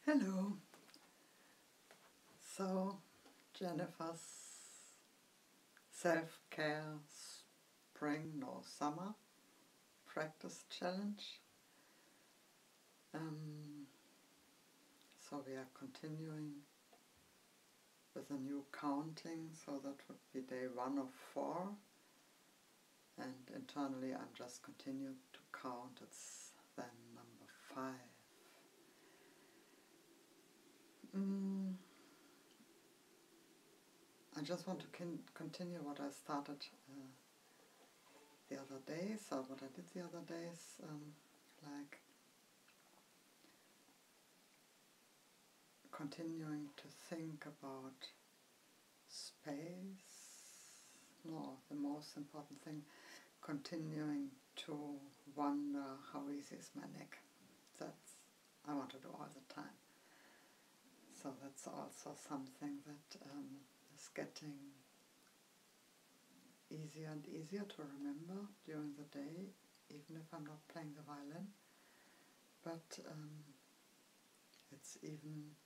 Hello. So, Jennifer's self-care summer practice challenge. So we are continuing with a new counting, so that would be day 1 of 4. And internally I'm just continuing to count, it's then number 5. I just want to continue what I started the other day. So what I did the other day is like continuing to think about space. No, the most important thing, continuing to wonder how easy is my neck. That's I want to do all the time. So that's also something that is getting easier and easier to remember during the day, even if I'm not playing the violin. But it's even,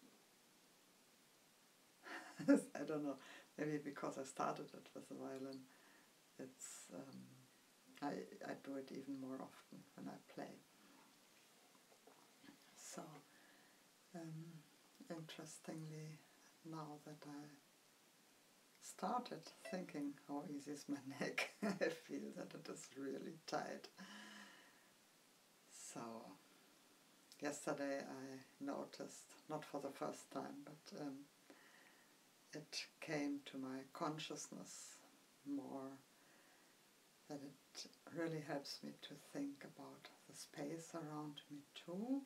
I don't know, maybe because I started it with the violin, it's I do it even more often when I play. So, interestingly, now that I started thinking how easy is my neck, I feel that it is really tight. So, yesterday I noticed, not for the first time, but it came to my consciousness more that it really helps me to think about the space around me too,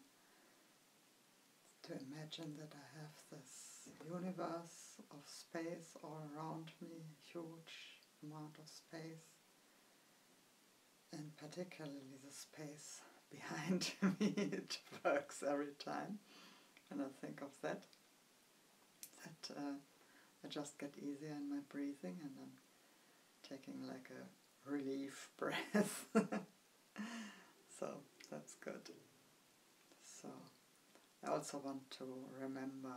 to imagine that I have this universe of space all around me, huge amount of space, and particularly the space behind me. It works every time when I think of that. I just get easier in my breathing, and I'm taking like a relief breath. So that's good. So I also want to remember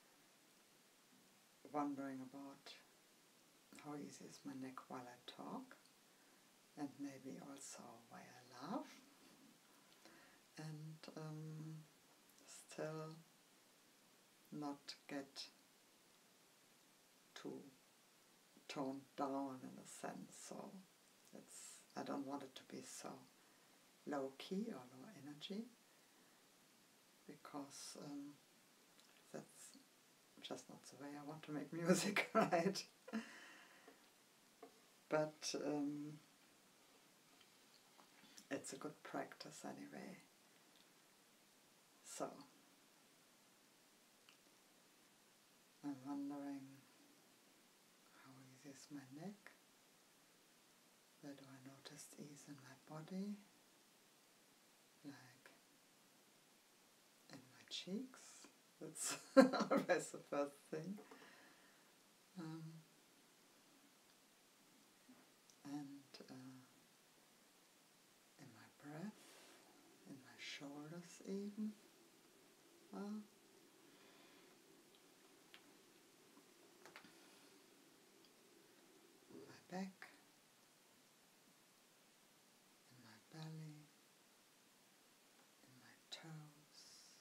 wondering about how easy is my neck while I talk, and maybe also why I laugh, and still not get too toned down in a sense. So I don't want it to be so low key or low energy, because that's just not the way I want to make music, right? But it's a good practice anyway. So I'm wondering how easy is my neck? Where do I notice ease in my body? Like in my cheeks. That's always the first thing. And in my breath, in my shoulders even. My back, in my belly, in my toes,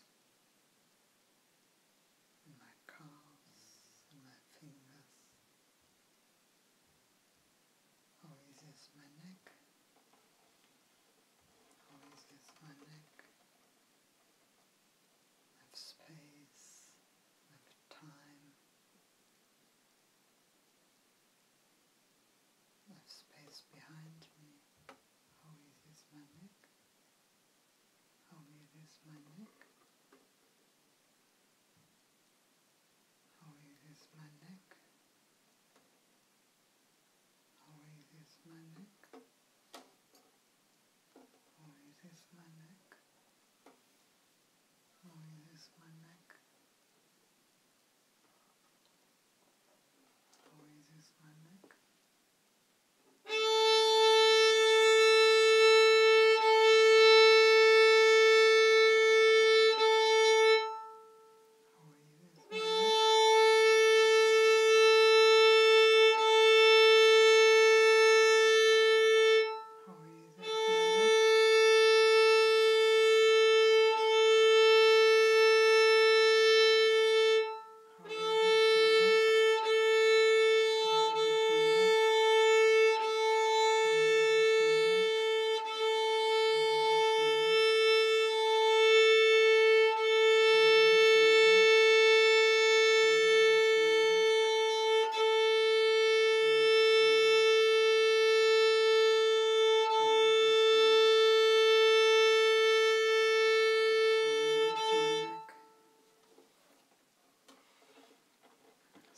in my calves, in my fingers. How easy is my neck? How easy is my neck?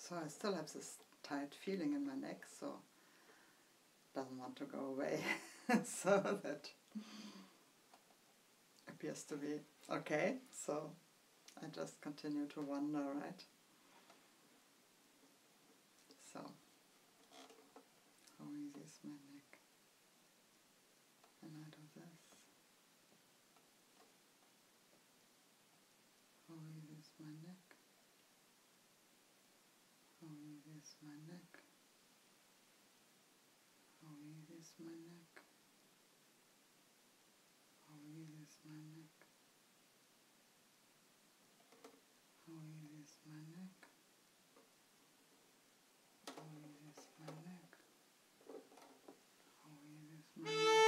So I still have this tight feeling in my neck, so it doesn't want to go away. So that appears to be okay. So I just continue to wonder, right? So, how easy is my neck? And I do this. How easy is my neck? How easy is my neck? How easy is my neck? How easy is my neck? How easy is my neck? How easy is my neck? How easy is my neck?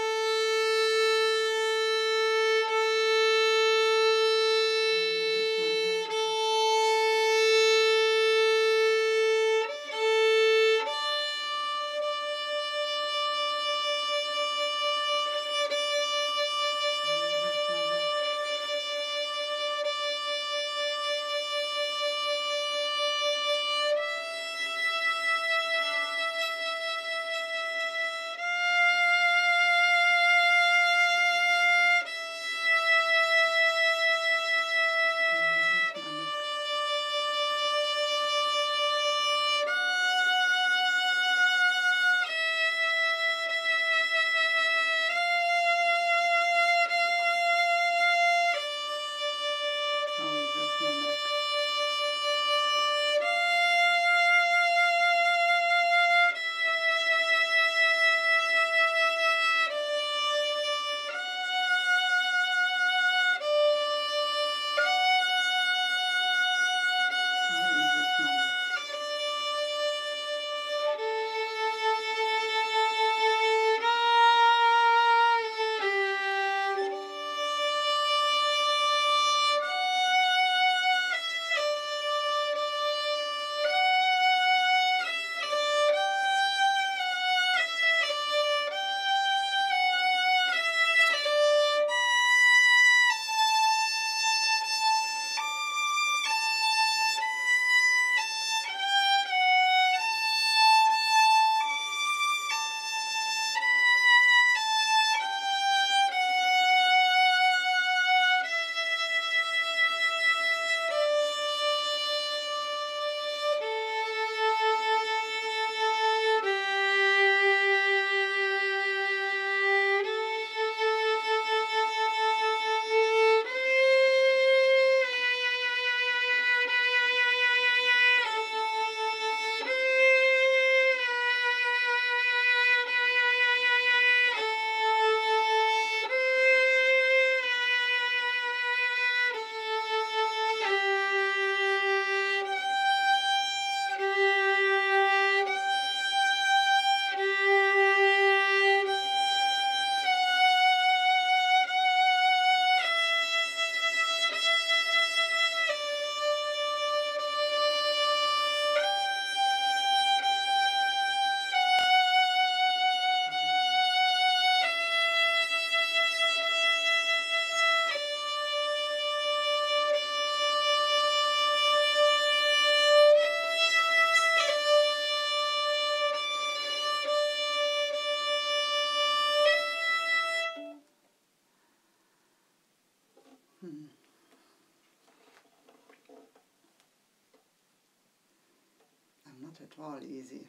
Not at all easy.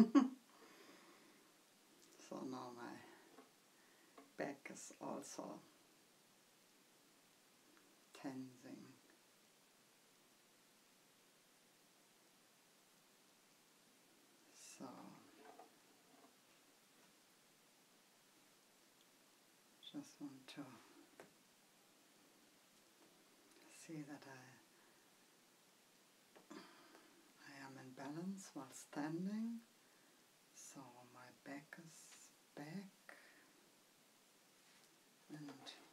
So now my back is also tensing. So just want to see that I am in balance while standing. So my back is back and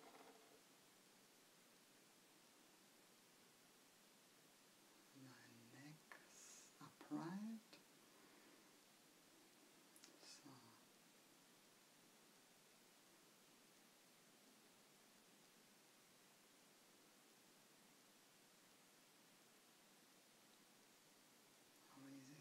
my neck is upright. So how easy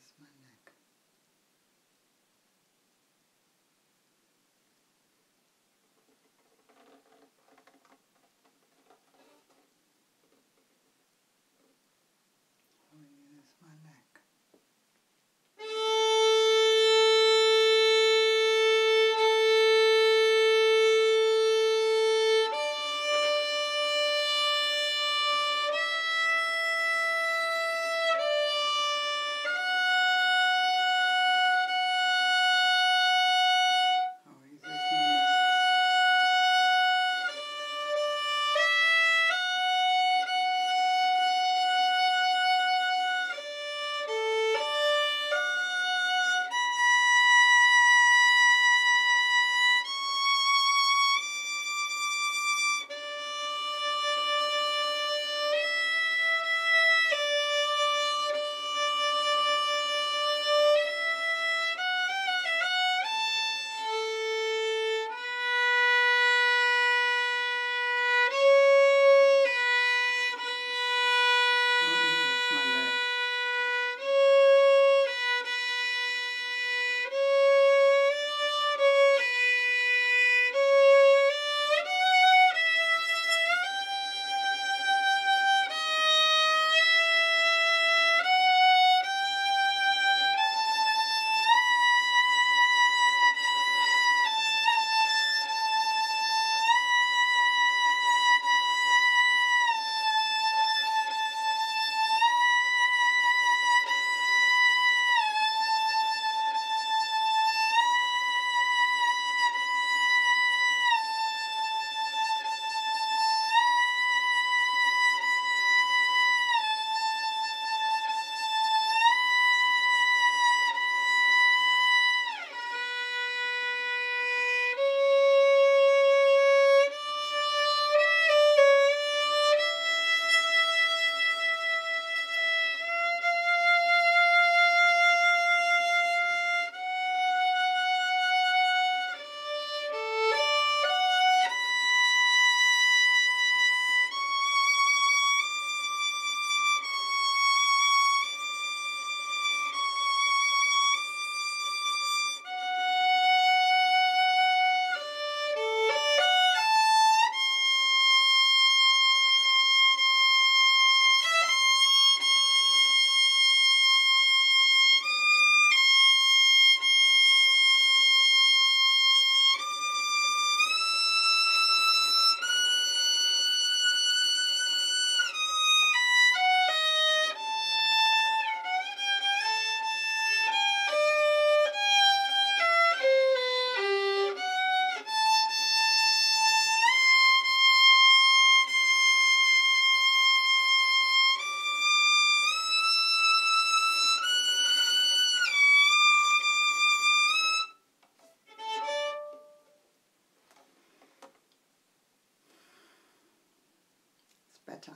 better.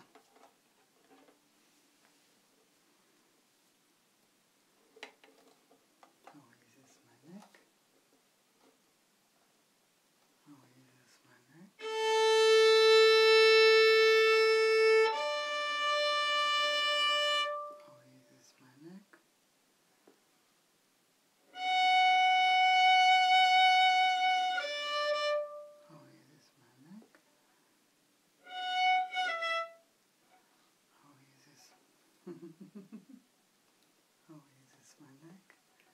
How easy is my neck? How easy is my neck? How easy is my neck? How easy is my neck? How easy is how easy is my neck?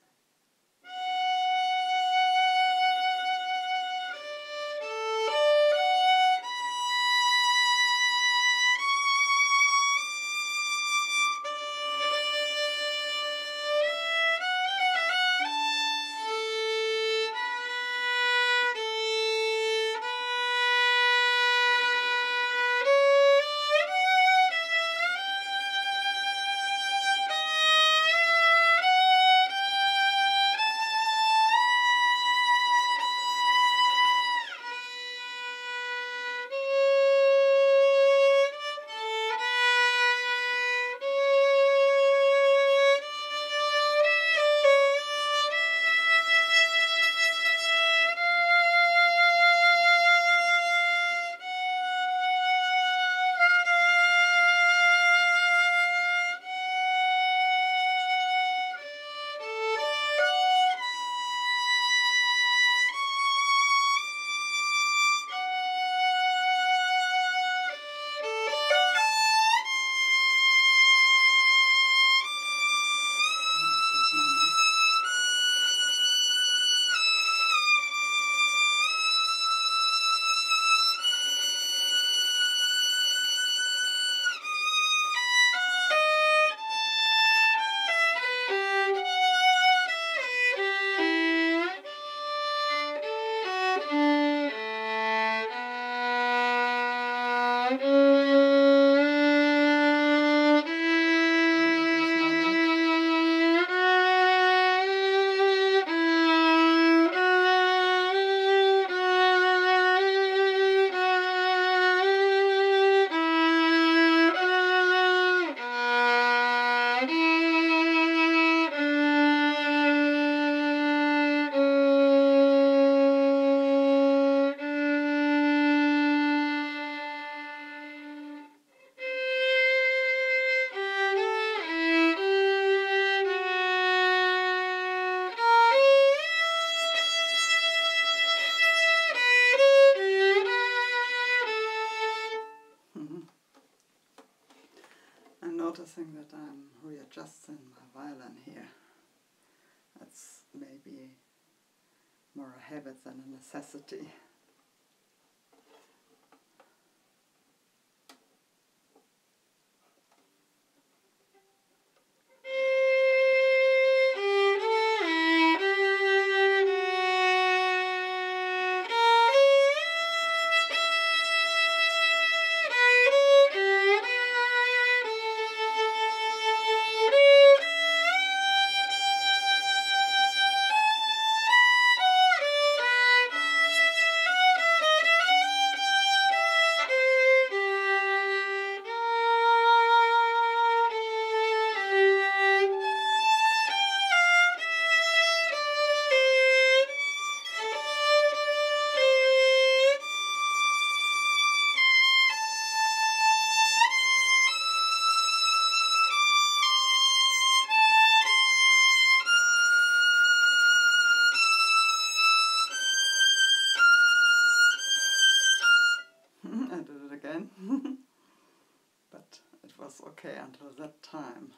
I'm noticing that I'm readjusting my violin here. That's maybe more a habit than a necessity. I did it again, but it was okay until that time.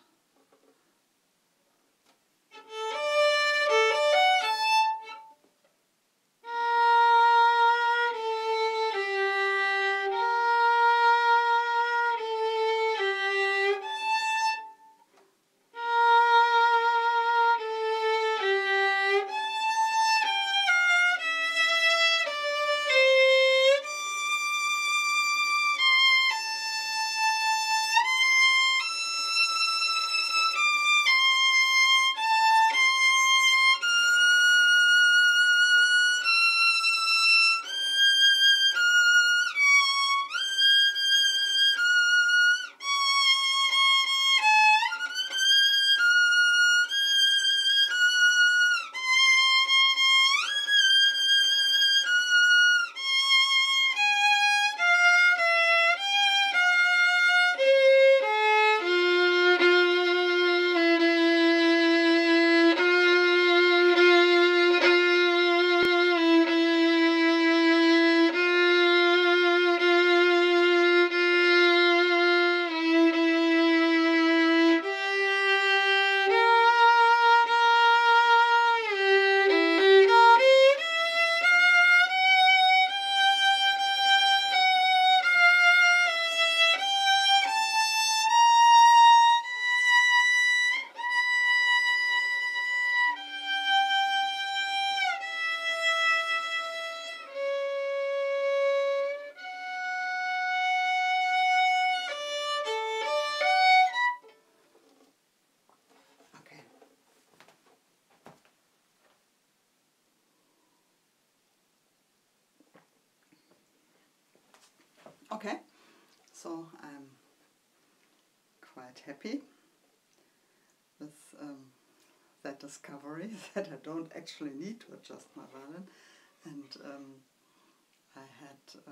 So I'm quite happy with that discovery that I don't actually need to adjust my violin. And I had,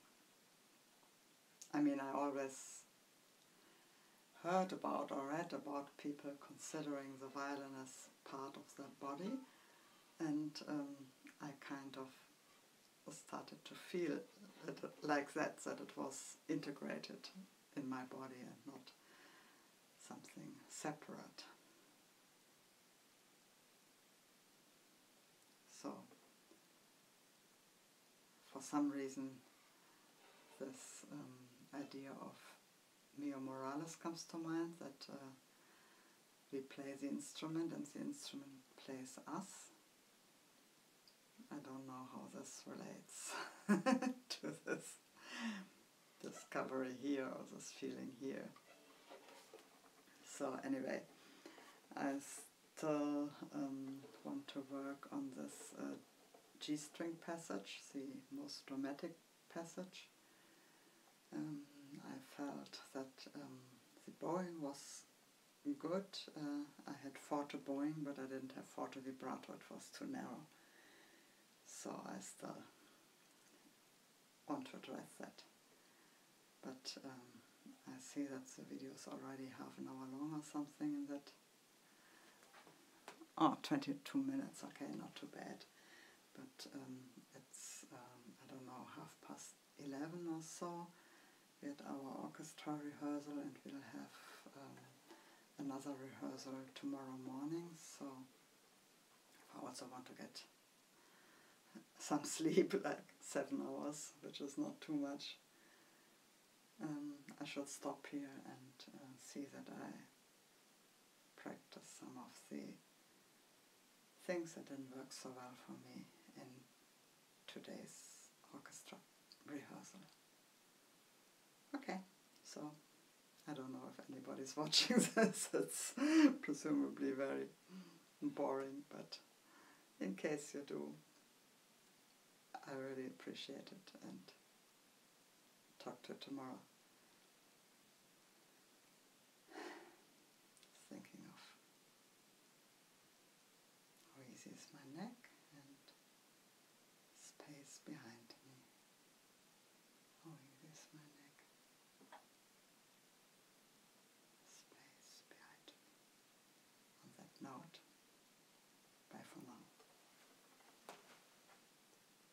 I always heard about or read about people considering the violin as part of their body, and I kind of started to feel it like that it was integrated in my body and not something separate. So, for some reason, this idea of Mio Morales comes to mind, that we play the instrument and the instrument plays us. I don't know how this relates to this discovery here or this feeling here. So anyway, I still want to work on this G-string passage, the most dramatic passage. I felt that the bowing was good. I had forte bowing, but I didn't have forte vibrato, it was too narrow. So I still want to address that. But I see that the video is already half an hour long or something, and that... Oh, 22 minutes, okay, not too bad. But it's, I don't know, 11:30 or so. We had our orchestra rehearsal, and we'll have another rehearsal tomorrow morning, so I also want to get some sleep, like 7 hours, which is not too much. I should stop here and see that I practice some of the things that didn't work so well for me in today's orchestra rehearsal. Okay, so I don't know if anybody's watching this. It's presumably very boring, but in case you do, I really appreciate it, and talk to you tomorrow. Thinking of how easy is my neck and space behind.